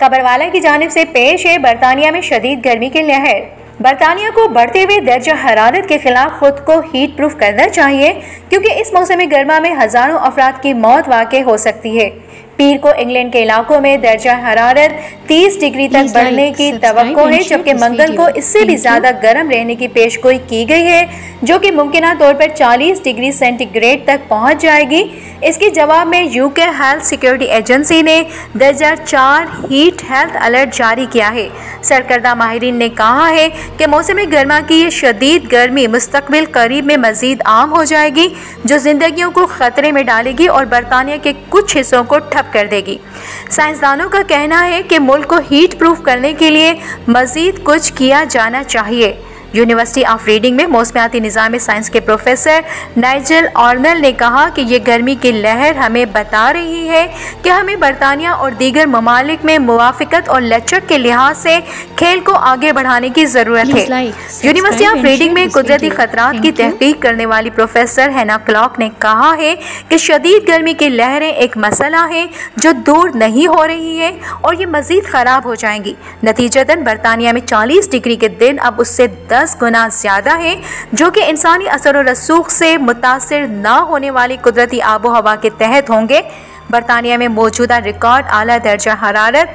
खबर वाला की जानिब से पेश है। बरतानिया में शदीद गर्मी की लहर। बरतानिया को बढ़ते हुए दर्जा हरारत के खिलाफ खुद को हीट प्रूफ करना चाहिए, क्योंकि इस मौसम गर्मा में हजारों अफराद की मौत वाक़ हो सकती है। पीर को इंग्लैंड के इलाकों में दर्जा हरारत 30 डिग्री तक बढ़ने की तवक्को है, जबकि मंगल को इससे भी ज्यादा गर्म रहने की पेशगोई की गई है, जो कि मुमकिना तौर पर 40 डिग्री सेंटीग्रेड तक पहुंच जाएगी। इसके जवाब में यूके हेल्थ सिक्योरिटी एजेंसी ने दर्जा 4 हीट हेल्थ अलर्ट जारी किया है। सरकर्दा माहिरीन ने कहा है कि मौसम गर्मा की ये शदीद गर्मी मुस्तकबिल करीब में मजीद आम हो जाएगी, जो जिंदगियों को खतरे में डालेगी और बरतानिया के कुछ हिस्सों को ठप कर देगी। साइंसदानों का कहना है कि मुल्क को हीट प्रूफ करने के लिए मजीद कुछ किया जाना चाहिए। यूनिवर्सिटी ऑफ रीडिंग में मौसमियाती निज़ाम साइंस के प्रोफेसर नाइजल ऑर्नल ने कहा कि ये गर्मी की लहर हमें बता रही है कि हमें बरतानिया और दीगर ममालिक में मुवाफ़िकत और लचक के लिहाज से खेल को आगे बढ़ाने की ज़रूरत है। यूनिवर्सिटी ऑफ रीडिंग में कुदरती ख़तरात की तहकीक करने वाली प्रोफेसर हैना क्लॉक ने कहा है कि शदीद गर्मी की लहरें एक मसला है जो दूर नहीं हो रही है और ये मज़ीद ख़राब हो जाएंगी। नतीजतन बरतानिया में 40 डिग्री के दिन अब उससे 10 गुना ज्यादा है, जो कि इंसानी असर और रसूख से मुतासिर न होने वाली कुदरती आबो हवा के तहत होंगे। बरतानिया में मौजूदा रिकॉर्ड आला दर्जा हरारत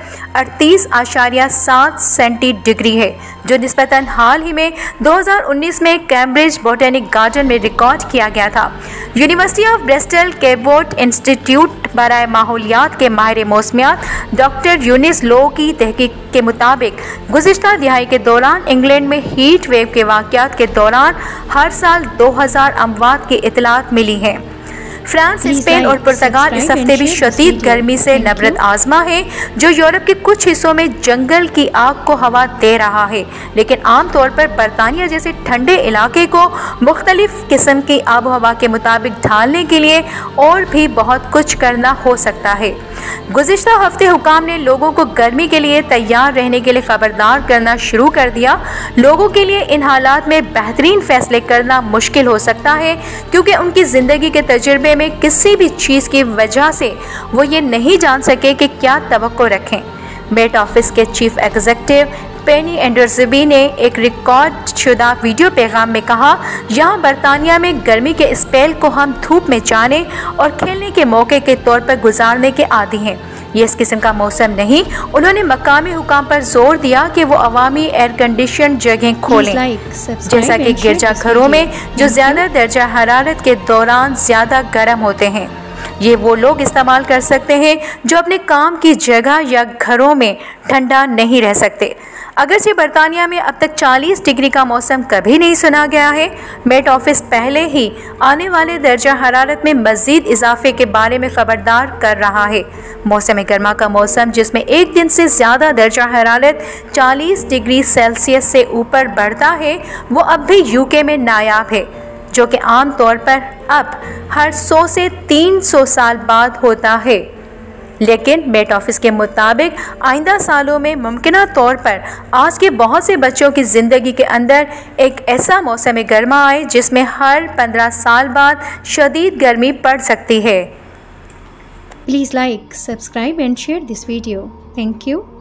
38.7 सेंटीग्रेड है, जो निस्बतन हाल ही में 2019 में कैम्ब्रिज बोटेनिक गार्डन में रिकॉर्ड किया गया था। University of Bristol Cabot institute बराए माहौलियात के माहिर मौसमियात डॉक्टर यूनिस लो की तहकीक के मुताबिक गुज़िश्ता दिहाई के दौरान इंग्लैंड में हीट वेव के वाक़यात के दौरान हर साल 2000 अमवात की इतलात मिली हैं। फ्रांस, स्पेन और पुर्तगाल इस हफ्ते भी शदीद गर्मी से नबरत आजमा है, जो यूरोप के कुछ हिस्सों में जंगल की आग को हवा दे रहा है। लेकिन आमतौर पर बरतानिया जैसे ठंडे इलाके को मुख्तलिफ किस्म की आबो हवा के मुताबिक ढालने के लिए और भी बहुत कुछ करना हो सकता है। गुज़िश्ता हफ्ते हुकाम ने लोगों को गर्मी के लिए तैयार रहने के लिए खबरदार करना शुरू कर दिया। लोगों के लिए इन हालात में बेहतरीन फैसले करना मुश्किल हो सकता है, क्योंकि उनकी ज़िंदगी के तजुर्बे में किसी भी चीज़ की वजह से वो ये नहीं जान सके कि क्या तवक्को रखें। मेट ऑफिस के चीफ एग्जीक्यूटिव पेनी एंडरज़बी ने एक रिकॉर्ड शुदा वीडियो पैगाम में कहा, यहाँ बरतानिया में गर्मी के स्पेल को हम धूप में जाने और खेलने के मौके के तौर पर गुजारने के आदी हैं। ये इस किस्म का मौसम नहीं। उन्होंने मकामी हुकाम पर जोर दिया कि वो अवामी एयर कंडीशन जगह खोलें, जैसा कि गिरजा घरों में जो ज़्यादा दर्जा हरारत के दौरान ज़्यादा गर्म होते हैं। ये वो लोग इस्तेमाल कर सकते हैं जो अपने काम की जगह या घरों में ठंडा नहीं रह सकते। अगरचे बरतानिया में अब तक 40 डिग्री का मौसम कभी नहीं सुना गया है, मेट ऑफिस पहले ही आने वाले दर्जा हरारत में मज़ीद इजाफे के बारे में खबरदार कर रहा है। मौसम गर्मा का मौसम, जिसमें एक दिन से ज़्यादा दर्जा हरारत 40 डिग्री सेल्सियस से ऊपर बढ़ता है, वो अब भी यूके में नायाब है, जो कि आम तौर पर अब हर 100 से 300 साल बाद होता है। लेकिन मेट ऑफिस के मुताबिक आइंदा सालों में मुमकिना तौर पर आज के बहुत से बच्चों की ज़िंदगी के अंदर एक ऐसा मौसम गर्मा आए जिसमें हर 15 साल बाद शदीद गर्मी पड़ सकती है। Please like, subscribe and share this video. Thank you.